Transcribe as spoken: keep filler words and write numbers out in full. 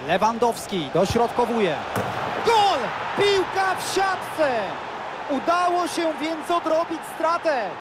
Lewandowski dośrodkowuje. Gol! Piłka w siatce! Udało się więc odrobić stratę.